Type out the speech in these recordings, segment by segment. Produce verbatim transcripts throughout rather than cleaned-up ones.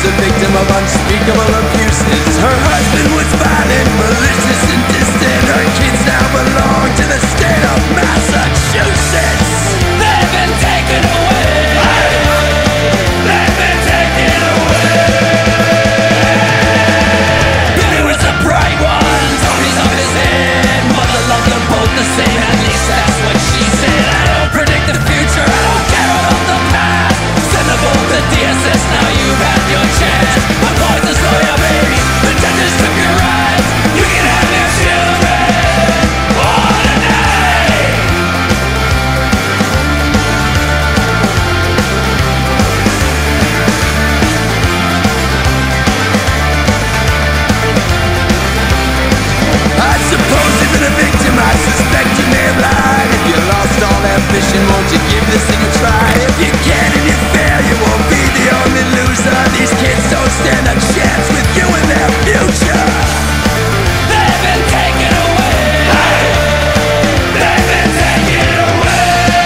the victim of unspeakable abuses. Her husband was violent, malicious and distant. Her kids now belong to the state of Massachusetts. They've been taken away. They've been taken away. Billy was a bright one, Tony's on his head. Mother loved them both the same, at least that's what she said. I don't predict the future, I don't care about the past. Send them both to D S S, now you've had your chance. I'm going to slow your baby, the judges took your rights. You can have your children, all tonight. I suppose you've been a victim, I suspect you may have lied. If you lost all ambition, won't you give this thing a try? If you can and you fail, you won't be the only loser. These kids don't stand a chance with you in their future. They've been taken away. They've been taken away.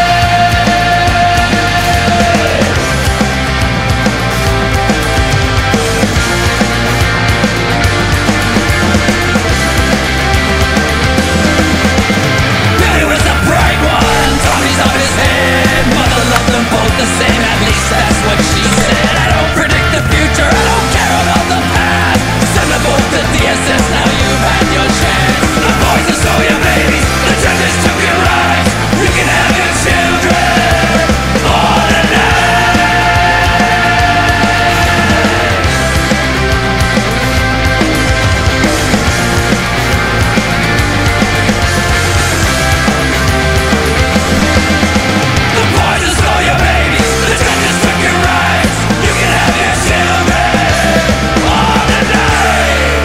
Billy was a bright one, Tommy's on his head. Mother loved them both the same, at least that's what she said. I don't predict the future, I don't care about the past. Send them both to D S S, now you've had your chance. The boys have stole your babies, the judges took your rights. You can have your children, all tonight. The boys have stole your babies, the judges took your rights. You can have your children, all tonight.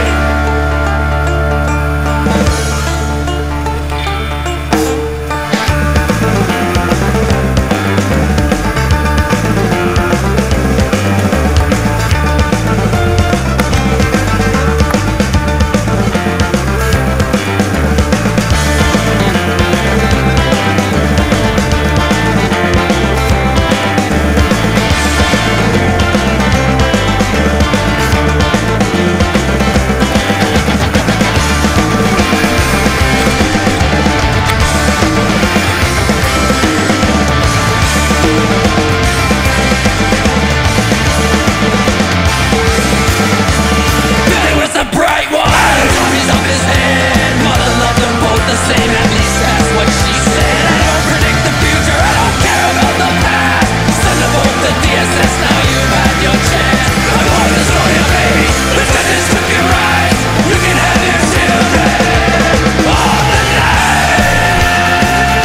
Billy was a bright one, Tommy's off his head. Mother loved them both the same, at least that's what she said. I don't predict the future, I don't care about the past. Send them both to D S S, now you've had your chance. I'm going to slow your baby, the judges took your rights. You can have your children, all tonight.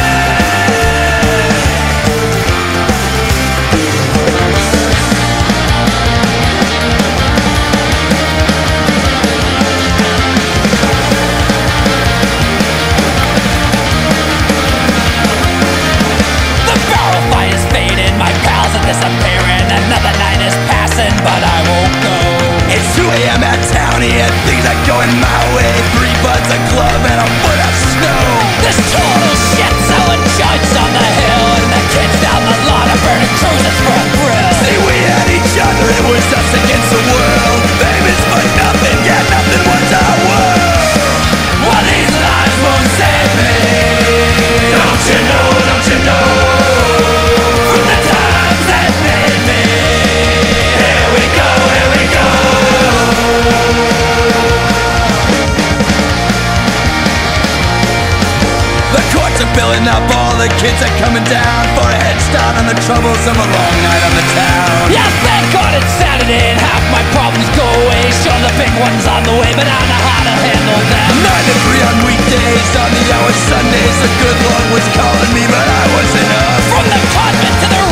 The barrel fight is fading, my pals are disappearing. Another night is passing, but I won't go. It's two A M at Townie and things are going my way. Three buds, a glove, and a foot of snow. This total shit selling joints on the hill, and the kids down the lawn are burning cruises for a thrill. See, we had each other, it was us against the world. Famous for nothing, yet nothing was our world. Well, these lives won't save me. Don't you know, don't you know? From the times that made me. Here we go, here we go. The courts are filling up, all the kids are coming down for a head start on the troubles of a long night on the town. Yeah, thank God it's Saturday and half my problems go away. Sure, the big one's on the way, but I know how to handle them. Nine to three on weekdays, on the hour Sundays. The good Lord was calling me, but I wasn't up. From the convent to the